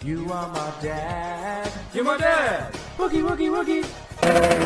You are my dad. You're my dad. Woogie, woogie, woogie.